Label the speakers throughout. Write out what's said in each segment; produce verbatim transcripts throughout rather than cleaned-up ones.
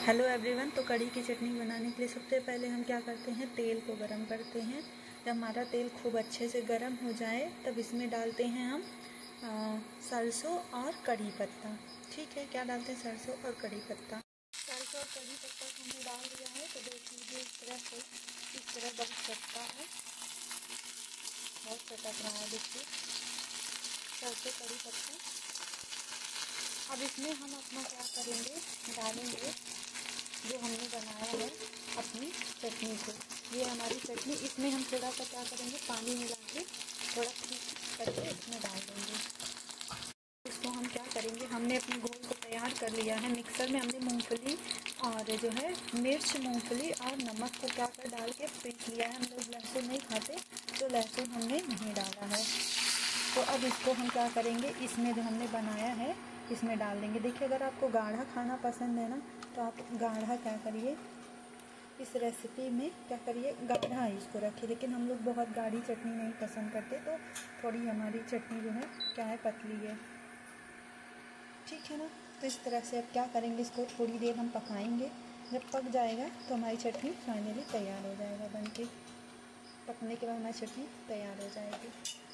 Speaker 1: Hello everyone. तो कढ़ी की चटनी बनाने के लिए सबसे पहले हम क्या करते हैं, तेल को गरम करते हैं। जब हमारा तेल खूब अच्छे से गरम हो जाए तब इसमें डालते हैं हम सरसों और कढ़ी पत्ता। ठीक है, क्या डालते हैं, सरसों और कढ़ी पत्ता। सरसों और कढ़ी पत्ता को हमने डाल दिया है तो देख लीजिए इस तरह से, इस तरह बहुत चटका है, बहुत चटक रहा है। देखिए सरसों कढ़ी पत्ता। अब इसमें हम अपना क्या करेंगे, डालेंगे जो हमने बनाया है अपनी चटनी को। ये हमारी चटनी, इसमें हम थोड़ा सा क्या करेंगे, पानी मिला के थोड़ा ठीक करके इसमें डाल देंगे। इसको हम क्या करेंगे, हमने अपने घोल को तैयार कर लिया है। मिक्सर में हमने मूंगफली और जो है मिर्च, मूंगफली और नमक को क्या कर डाल के पीस लिया है। हम लोग लहसुन नहीं खाते तो लहसुन हमने नहीं डाला है। तो अब इसको हम क्या करेंगे, इसमें जो हमने बनाया है इसमें डाल देंगे। देखिए अगर आपको गाढ़ा खाना पसंद है ना तो आप गाढ़ा क्या करिए, इस रेसिपी में क्या करिए, गाढ़ा इसको रखिए। लेकिन हम लोग बहुत गाढ़ी चटनी नहीं पसंद करते तो थोड़ी हमारी चटनी जो है क्या है, पतली है। ठीक है ना। तो इस तरह से अब क्या करेंगे, इसको थोड़ी देर हम पकाएंगे। जब पक जाएगा तो हमारी चटनी फाइनली तैयार हो जाएगा बन के। पकने के बाद हमारी चटनी तैयार हो जाएगी।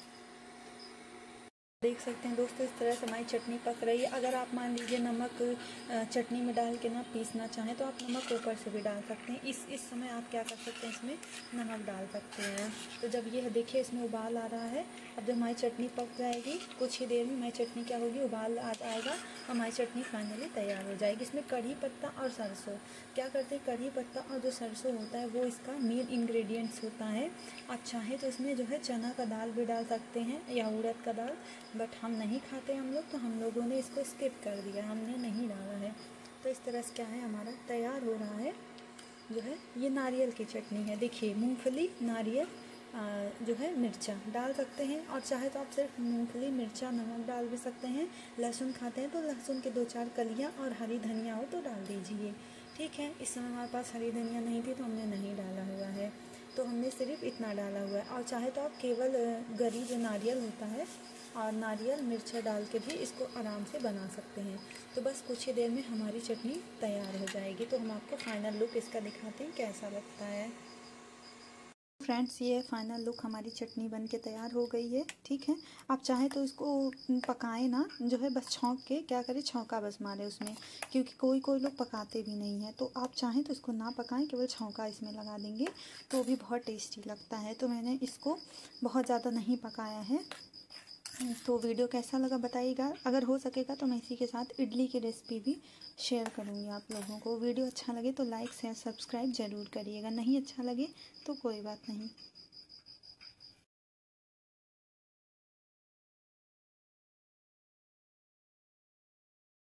Speaker 1: देख सकते हैं दोस्तों, इस तरह से हमारी चटनी पक रही है। अगर आप मान लीजिए नमक चटनी में डाल के ना पीसना चाहें तो आप नमक ऊपर से भी डाल सकते हैं। इस इस समय आप क्या कर सकते हैं, इसमें नमक डाल सकते हैं। तो जब ये देखिए इसमें उबाल आ रहा है, अब जब हमारी चटनी पक जाएगी कुछ ही देर में हमारी चटनी क्या होगी, उबाल आ जाएगा, हमारी चटनी फाइनली तैयार हो जाएगी। इसमें कढ़ी पत्ता और सरसों क्या करते हैं, कढ़ी पत्ता और जो सरसों होता है वो इसका मेन इंग्रेडिएंट्स होता है। आप चाहें तो इसमें जो है चना का दाल भी डाल सकते हैं या उड़द का दाल, बट हम नहीं खाते हम लोग, तो हम लोगों ने इसको स्किप कर दिया, हमने नहीं डाला है। तो इस तरह से क्या है, हमारा तैयार हो रहा है जो है ये नारियल की चटनी है। देखिए मूंगफली, नारियल, जो है मिर्चा डाल सकते हैं, और चाहे तो आप सिर्फ मूंगफली, मिर्चा, नमक डाल भी सकते हैं। लहसुन खाते हैं तो लहसुन के दो चार कलियां, और हरी धनिया हो तो डाल दीजिए। ठीक है, इस समय हमारे पास हरी धनिया नहीं थी तो हमने नहीं डाला हुआ है, तो हमने सिर्फ इतना डाला हुआ है। और चाहे तो आप केवल गरी जो नारियल होता है और नारियल मिर्चा डाल के भी इसको आराम से बना सकते हैं। तो बस कुछ ही देर में हमारी चटनी तैयार हो जाएगी। तो हम आपको फाइनल लुक इसका दिखाते हैं कैसा लगता है। फ्रेंड्स ये फाइनल लुक, हमारी चटनी बन के तैयार हो गई है। ठीक है, आप चाहें तो इसको पकाएं ना, जो है बस छौंक के क्या करें, छौंका बस मारे उसमें, क्योंकि कोई कोई लोग पकाते भी नहीं है। तो आप चाहें तो इसको ना पकाएं, केवल छौंका इसमें लगा देंगे तो भी बहुत टेस्टी लगता है। तो मैंने इसको बहुत ज़्यादा नहीं पकाया है। तो वीडियो कैसा लगा बताइएगा। अगर हो सकेगा तो मैं इसी के साथ इडली की रेसिपी भी शेयर करूँगी आप लोगों को। वीडियो अच्छा लगे तो लाइक शेयर सब्सक्राइब ज़रूर करिएगा, नहीं अच्छा लगे तो कोई बात नहीं।